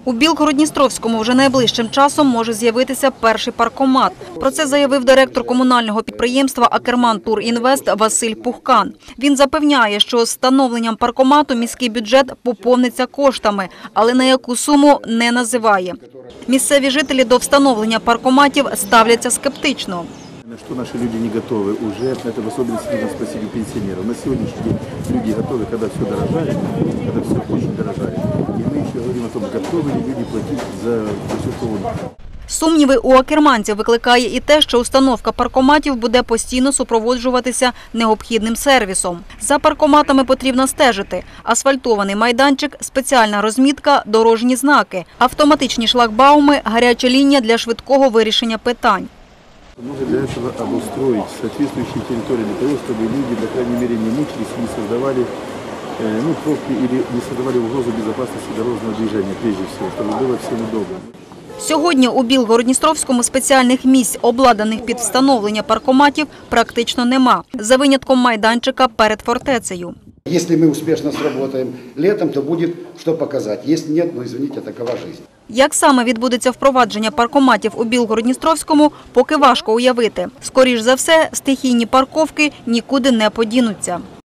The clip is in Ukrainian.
У Білгород-Дністровському вже найближчим часом може з'явитися перший паркомат. Про це заявив директор комунального підприємства «Акерман Турінвест» Василь Пухкан. Він запевняє, що з встановленням паркомату міський бюджет поповниться коштами, але на яку суму – не називає. Місцеві жителі до встановлення паркоматів ставляться скептично. На что наши люди не готовы уже, это в особенности нужно спросить у пенсионеров. На сегодняшний день люди готовы, когда все дорожает, когда все очень дорожает. И мы еще говорим о том, готовы ли люди платить за все это. Сумніви у акерманців викликає і те, що установка паркоматів буде постійно супроводжуватися необхідним сервісом. За паркоматами потрібно стежити. Асфальтований майданчик, спеціальна розмітка, дорожні знаки, автоматичні шлагбауми, гаряча лінія для швидкого вирішення питань. Нужно для этого обустроить соответствующие территории для того, чтобы люди, по крайней мере, не мучились, не создавали пробки или не создавали угрозу безопасности дорожного движения, прежде всего, чтобы было всем удобно. Сьогодні у Білгород-Дністровському спеціальних місць, обладнаних під встановлення паркоматів, практично нема. За винятком майданчика перед фортецею. Если мы успешно сработаем летом, то будет что показать. Если нет, ну извините, такова жизнь. Як саме відбудеться впровадження паркоматів у Білгород-Дністровському, поки важко уявити. Скоріш за все, стихійні парковки нікуди не подінуться.